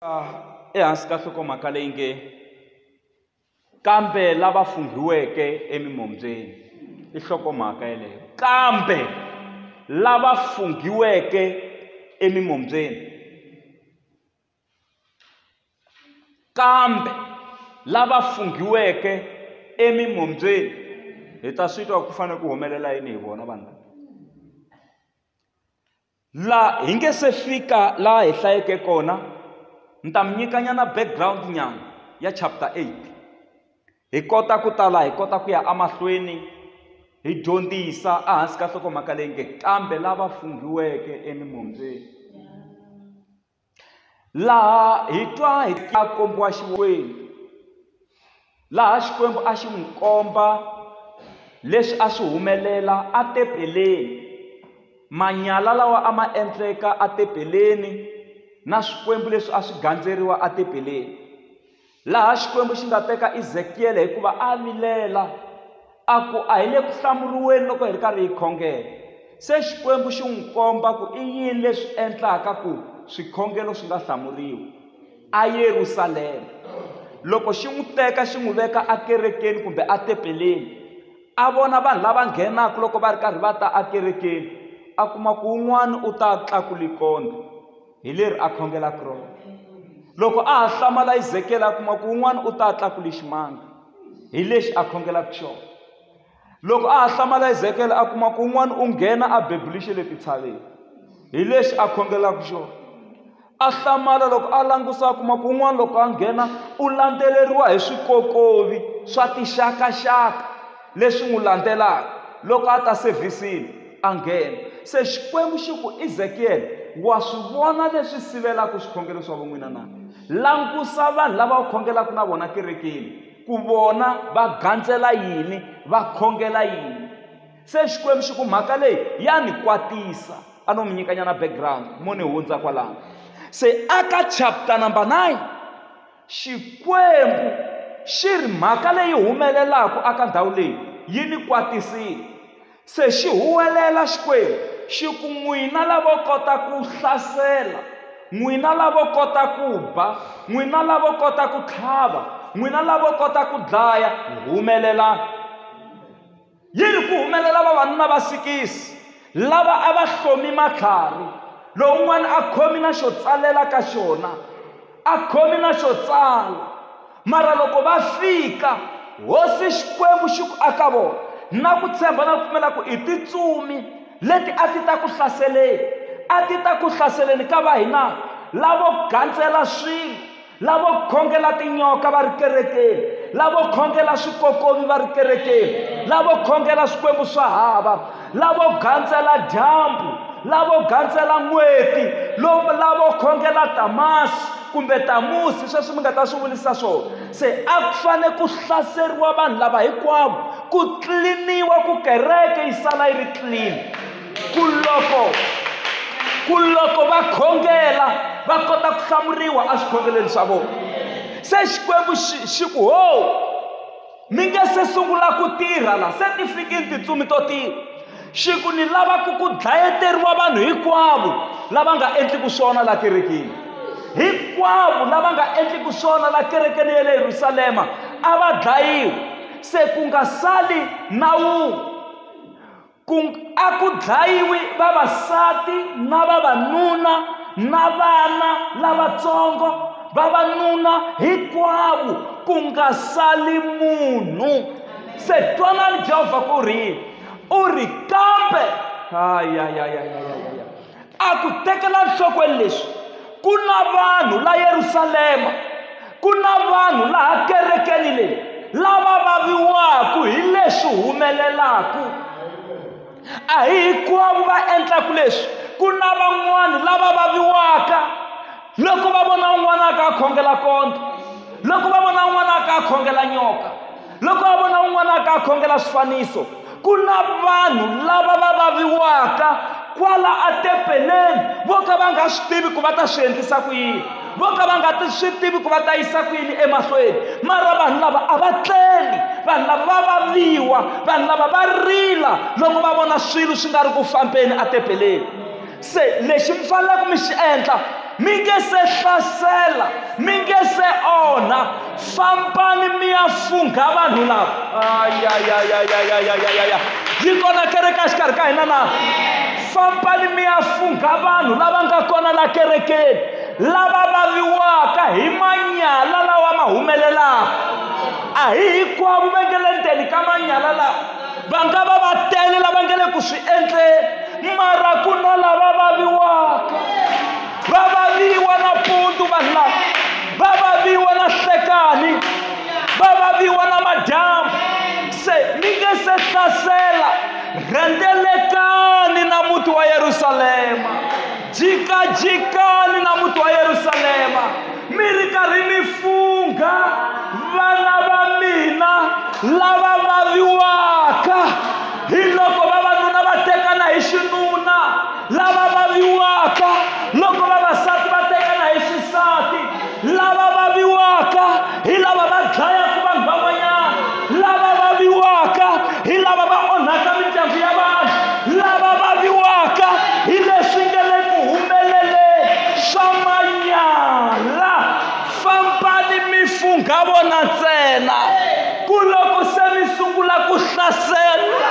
ehansi ka nhlokomhaka leyi nge kambe lava funghiweke emimombyeni i nhlokomhaka yeleyo. Kambe lava funghiweke emimombyeni, kambe lava funghiweke emimombyeni, hi ta swi twa ku fanele ku humelela yini hi vona vanhu la hi nge se fika laha hi hlayeke kona. Ni ta mi nyikanyana background nyana ya chapter 8 hi kota ku tala hi kota ku ya emahlweni hi dyondzisa ehansi ka nhlokomhaka leyi nge kambe lava funghiweke emimombyeni. Laha hi twa hi kombiwa Xikwembu, laha Xikwembu a xi n'wi komba leswi a swi humelela etempeleni, manyala lawa a ma endleka etempeleni na swikwembu leswi a swi gandzeriwa etempeleni. Laha Xikwembu xi nga teka Ezekiel hikuva a vilela a ku a hi le ku hlamuriweni loko hi ri karhi hi khongela. Se Xikwembu xi n'wi komba ku i yini leswi endlaka ku swikhongelo swi nga hlamuriwi eYerusalema. Loko xi n'wi teka xi n'wi veka ekerekeni kumbe etempeleni, a vona vanhu lava nghenaka loko va ri karhi va ta ekerekeni, a kuma ku un'wana u ta tlakula ikondlo hi leri a khongelaka rona. Loko a ha hlamala Ezekiel a kuma ku un'wana u ta tlakula ximanga hi lexi a khongelaka xona. Loko a ha hlamala Ezekiel a kuma ku un'wana u nghena ebebulixi le tintshaveni hi lexi a khongelaka xona. A hlamala loko a langusa a kuma ku un'wana loko a nghena u landzeleriwa hi swikokovi swa tixakaxaka leswi n'wi landzelaka loko a ta sevhisini a nghena. Se Xikwembu xi ku Ezekiel, wa swi vona leswi sivelaka swikhongelo swa van'wina na? Langusa vanhu lava va khongelaka na vona kerekeni ku vona va gandzela yini, va khongela yini. Se Xikwembu xi ku mhaka leyi ya ni kwatisa. A no mi nyikanyana background mo ni hundza kwalano. Se aka chapter number 9 Xikwembu xi ri mhaka leyi humelelaka aka ndhawu leyi yi ni kwatisile. Se xi huwelela Xikwembu xi ku n'wina lavo kota ku hlasela, n'wina lavo kota ku ba, n'wina lavo kota ku tlhava, n'wina lavo kota ku dlaya, humelela. Yi ri ku humelela vavanuna va 6 lava a va hlomi matlhari, lowun'wana a khomi na xo tsalela ka xona, a khomi na xo tsala. Mara loko va fika hosi Xikwembu xi ku aka vona na ku tshemba na ku pfumela ku i titsumi leti a ti ta ku hlaseleni, a ti ta ku hlaseleni ka va hina lavo gandzela swilo, lavo khongela tinyoka va ri kerekeni, lavo khongela swikokovi va ri kerekeni, lavo khongela swikwembu swa hava, lavo gandzela dyambu, lavo gandzela n'weti, lavo khongela tamasi kumbe tamusi, sweswi mi nga ta swi vulisa swona. Se a ku fane ku hlaseriwa vanhu lava hinkwavo, ku tliliniwa, ku kereke yi sala yi ri clean, ku loko va khongela va kota ku hlamuriwa eswikhongeleni swa vona. Se Xikwembu xi ku mi nge se sungula ku tirha la, se ti fikini titsumi to tirha. Xi ku ni lava ku dlayeteriwa vanhu hinkwavo lava nga endliku swona la kerekeni, hinkwavo lava nga endliku swona la kerekeni ya le Yerusalema a va dlayiwa. Se ku nga sali na wun'we, a ku dlayiwi vavasati na vavanuna na vana lavatsongo, vavanuna hinkwavo, ku nga sali munhu. Se twanani Jehovha ku ri u ri kambe a ku tekela nhlokweni leswi ku na vanhu la Yerusalema, ku na vanhu laha kerekeni leyi lava vaviwaku hi leswi humelelaku. A hi hinkwavo va endlaku leswi, ku na van'wani lava vaviwaka loko va vona un'wana a ka khongela kondlo, loko va vona un'wana a ka khongela nyoka, loko va vona un'wana a ka khongela swifaniso. Ku na vanhu lava va vaviwaka kwala etempeleni vo ka va nga swi tivi ku va ta swi endlisa ku yini, vo ka va nga swi tivi ku va ta yisa ku yini emahlweni. Mara vanhu lava a va tleli, vanhu lava va vaviwa, vanhu lava va rila loko va vona swilo swi nga ri ku fambeni etempeleni. Se lexi mi faneleke mi xi endla, mi nge se hlasela vona, fambani mi ya funga vanhu lava. Yi kona kereke exikarhi ka hina na? Fambani mi ya funga vanhu lava nga kona la kerekeni, lava vaviwaka hi manyala lawa ma humelelaka. A hi hinkwavo va nge le ndzeni ka manyala lawa, va nga va tele lava nge le ku swi endleni, mara ku na lava vaviwaka. Va vaviwa nampundzu vanhu lava, va vaviwa na nhlekani, va vaviwa na madyambu. Se mi nge se hlasela, rhendzelekani na muti wa Yerusalema, jikajikani na muti wa Yerusalema, mi ri karhi mi funga vana va mina lava vaviwaka. Hi loko vavanuna va tekana hi xinuna, lava vaviwaka, loko vavasati va tekana hi xisati, lava vaviwaka hi lava va dlayaka vanhu van'wanyana, lava vaviwaka hi lava va onhaka mindyangu ya vanhu, lava vaviwaka hi leswi nge le ku humeleleni swa manyala. Fambani mi funga vona ntsena, ku loko se mi sungula ku hlasela.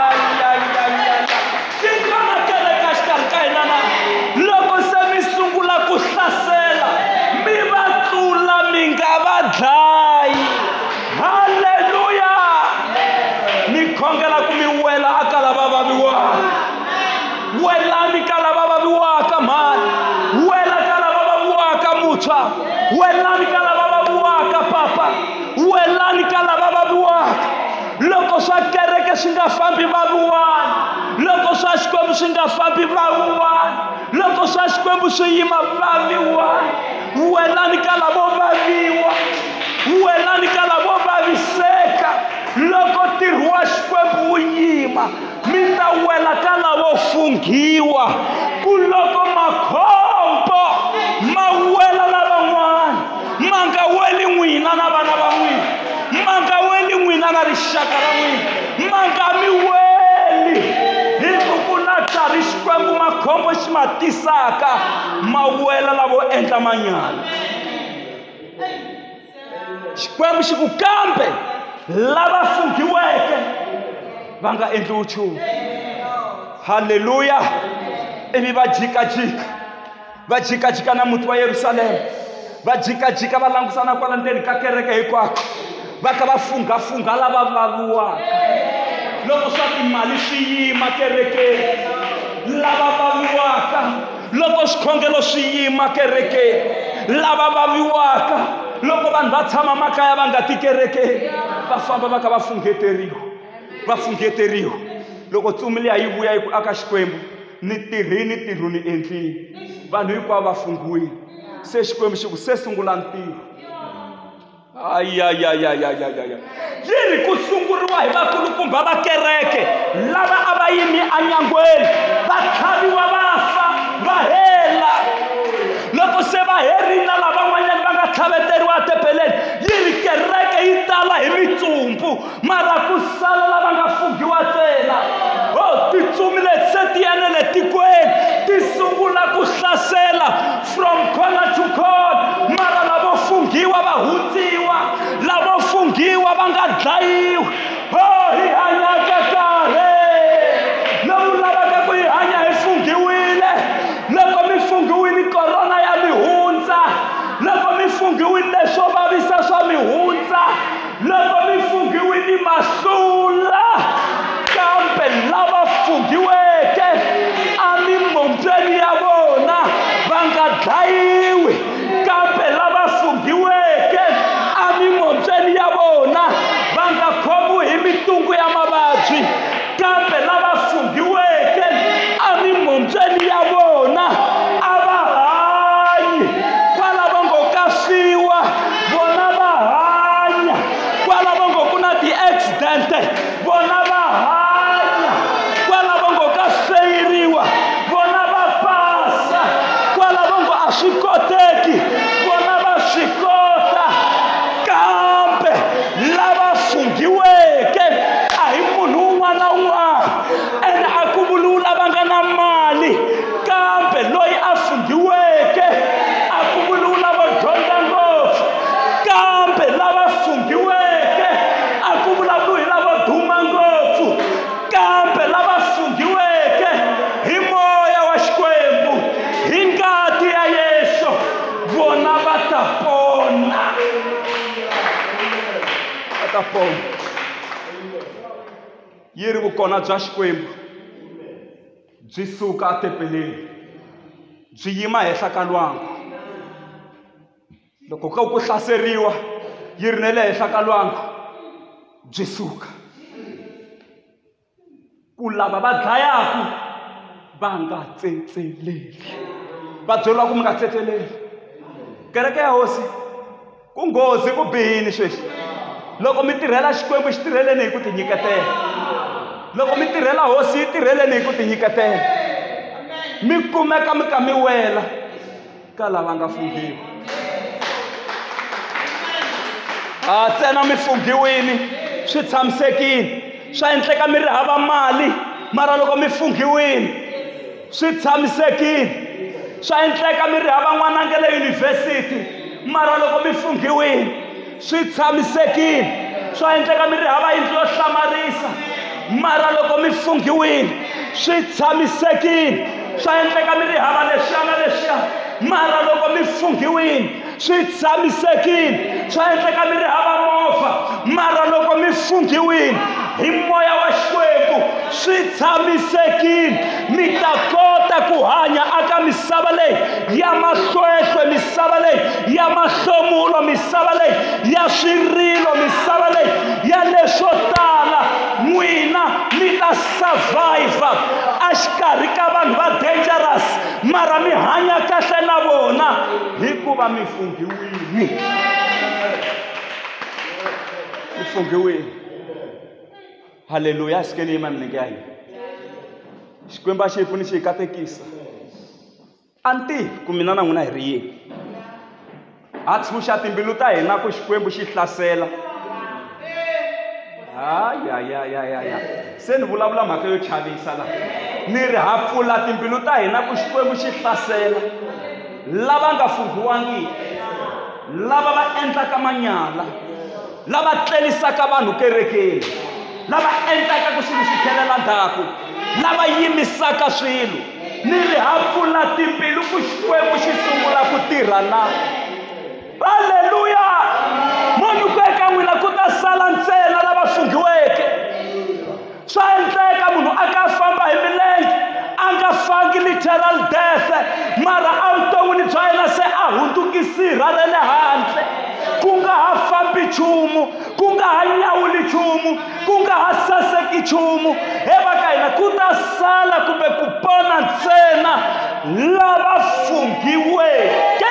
Loko se mi sungula ku hlasela, mi va tlula, mi nga va dlayi. Haleluya! Ni khongela ku mi wela aka lava vaviwaka, welani ka lava vaviwaka mhani, wela ka lava vaviwaka muntshwa, welani ka lava vaviwaka papa, welani ka lava vaviwaka. Loko swa kereke swi nga fambi vaviwani, loko swa xikwembu swi nga fambi vaviwani, loko swa xikwembu swi yima vaviwani, welani ka lavo vaviwa, welani ka lavo vaviseka. Loko ntirho wa xikwembu wu yima, mi ta wela ka lavo fungiwa, ku loko makhombo ma wela lavan'wana, ma nga weli n'wina na vana va n'wina, ma nga weli n'wina na rixaka ra n'wina, ma nga mi weli. Hi ku ku na nkarhi xikwembu makhombo xi ma tisaka, ma wela lavo endla manyala. Xikwembu xi ku kambe lava fungiweke va nga endliwi nchumu. Haleluya! Ivi va jikajika, va jikajika na muti wa Yerusalema, va jikajika va langusana kwala ndzeni ka kereke hinkwako, va ka va fungafunga lava vaviwaka. Loko swa timali swi yima kerekeni, lava vaviwaka. Loko swikhongelo swi yima kerekeni, lava vaviwaka. Loko vanhu va tshama makaya va nga ti kerekeni, va famba va ka va fungeteriwa, va fungeteriwa. Loko ntsumi liya yi vuya yi ku aka xikwembu, ni tirhini ntirho ni endlini, vanhu hinkwavo va fungiwile. Se xikwembu xi ku se sungula ntirho. Yi ri ku sunguriwa hi vakulukumba va kereke lava a va yimi anyangweni, va tlhaviwa va fa va hela. Loko se va herile lavan'wanyana va nga tlhaveteriwa tepeleni, yi ri kereke yi tala hi mitsumbu, mara ku sala lava nga fungiwa ntsena. Tintsumi leti se ti yene le tikweni ti sungula ku hlasela from corner to corner, mara lavo fungiwa va hundziwa, lavo fungiwa va nga dlayiwi. Hi hanyaka karhi lowu lavaka ku hi hanya hi fungiwile. Loko mi fungiwile korona ya mi hundza, loko mi fungiwile leswo vavisa swa mi hundza, loko mi fungiwile mahlula. Kambe lava fungiweke amimombyeni ya vona va nga dlayiwi, kambe lava fungiweke amimombyeni ya vona va nga khomiwi hi mitungu ya mavabyi, kambe lava fungiweke amimombyeni ya vona a va hanyi. Kwalavo ngo ka fiwa vona va hanya, kwalavo ngo ku na ti-accident vona va hanya, kwalavo ngo ka feyiriwa vona va pasa, kwalavo ngo a swi koteki vona va ta pona. Va ta pona. Yi ri vukona bya Xikwembu byi suka etempeleni byi yima henhla ka lwangu. Loko ku hlaseriwa yi ri ne le henhla ka lwangu byi suka. Ku lava va dlayaku va nga tsetseleli. Va byeriwa ku mi nga tsetseleli. Kereke ya hosi ku nghozi ku bihini sweswi. Loko mi tirhela Xikwembu xi tirheleni hi ku tinyiketela. Loko mi tirhela hosi yi tirheleni hi ku tinyiketela. Mi kumeka mi ka mi wela ka lava nga funghiwa. Ntsena mi funghiwini swi tshamisekile. Swa endleka mi ri hava mali mara loko mi funghiwini swi tshamisekile. Swa endleka mi ri hava n'wana nge le yunivhesiti mara loko mi funghiwini swi tshamisekile. Swa endleka mi ri hava yindlu yo hlamarisa mara loko mi funghiwini swi tshamisekile. Swa endleka mi ri hava leswiya na leswiya mara loko mi funghiwini swi tshamisekile. Swa endleka mi ri hava movha mara loko mi funghiwini hi moya wa Xikwembu swi tshamisekile. Mi ta kota ku hanya aka misava leyi ya mahlwehlwe, misava leyi ya mahlomulo, misava leyi ya swirilo, misava leyi ya leswo tala. N'wina mi ta survive exikarhi ka vanhu va dangerous mara mi hanya kahle na vona hikuva mi funghiwini. Mi funghiwini. Haleluya. Sikeni yima milenge ya hina. Xikwembu a xi hi pfuni xi hi katekisa. A ni tivi ku mina na n'wina hi ri yini. Ha tshunxa timbilu ta hina ku Xikwembu xi hlasela. Se ni vulavula mhaka yo chavisa laha. Ni ri ha pfula timbilu ta hina ku Xikwembu xi hlasela lava nga funghiwangiki, lava va endlaka manyala, lava tlelisaka vanhu kerekeni, lava endlaka ku swilo swi tlhelela ndzhaku, lava yimisaka swilo. Ni ri ha pfula timbilu ku Xikwembu xi sungula ku tirha na. Haleluya. Munhu eka n'wina ku ta sala ntsena lava funghiweke. Swa endleka munhu a ka famba hi milenge a nga fangi literal death mara evuton'wini bya yena se a hundzukisirha ra le handle. Ku nga ha fambi nchumu, ku nga ha nyawuli nchumu, ku nga ha saseki nchumu. Ka hina ku ta sala kumbe ku pona ntsena lava funghiweke.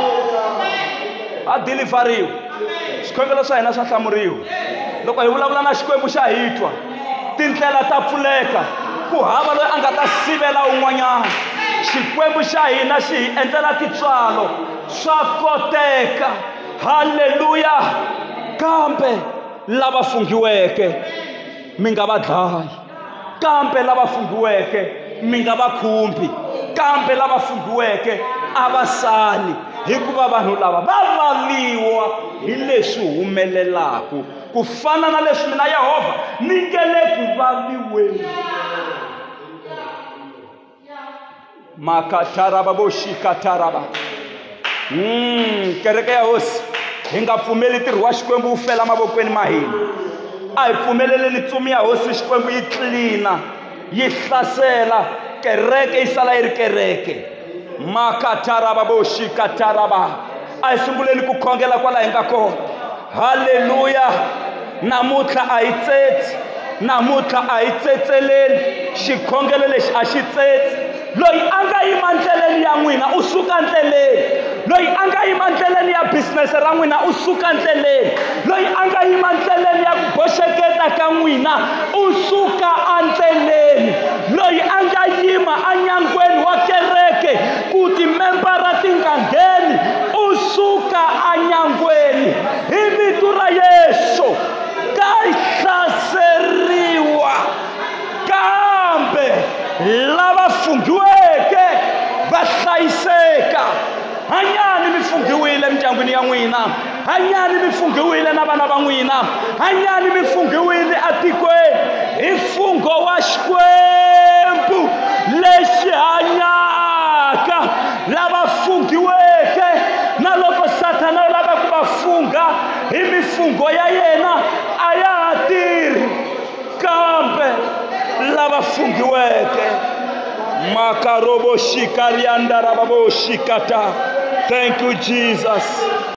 A dilivhariwa. Swikhongelo swa hina swa hlamuriwa. Loko hi vulavula na Xikwembu xa hitwa, tindlela ta pfuleka, ku hava loyi a nga ta sivela un'wanyana. Xikwembu xa hina xi hi endlela tintswalo, swa koteka. Haleluya. Kambe lava funghiweke mi nga va dlayi, kambe lava funghiweke mi nga va khumbi, kambe lava funghiweke a va sali hikuva vanhu lava va valiwa hi leswi humelelaku. Ku fana na leswi mina Yehovha ni nge le ku valiweni. Makataraba boshikataraba. Kereke ya hosi hi nga pfumeli ntirho wa Xikwembu wu fela mavokweni ma hina. A hi pfumeleleni ntsumi ya hosi Xikwembu yi tlilina, yi hlasela kereke yi sala yi ri kereke. Makataraba boshikataraba. A hi sunguleni ku khongela kwala hi nga kona. Haleluya. Namuntlha a hi tsetsi, namuntlha a hi tsetseleni. Xikhongelo lexi a xi tsetsi. Loyi a nga yima ndleleni ya n'wina u suka ndleleni. Loyi a nga yima ndleleni ya business ra n'wina u suka ndleleni. Loyi a nga yima ndleleni ya ku boxeketa ka n'wina u suka endleleni. Loyi a nga yima anyangweni wa kereke ku timembara ti nga ngheni u suka anyangweni. Hi vito ra Yesu ka hlaseriwa. Kambe lava funghiweke va hlayiseka. Hanyani mi funghiwile emindyangwini ya n'wina, hanyani mi funghiwile na vana va n'wina, hanyani mi funghiwile etikweni hi mfungho wa Xikwembu lexi hanyaka. Lava funghiweke na hi mifungo ya yena a ya ha tirhi, kambe lava fungiweke makarobo shikarianda rababoshikata. Thank you, Jesus.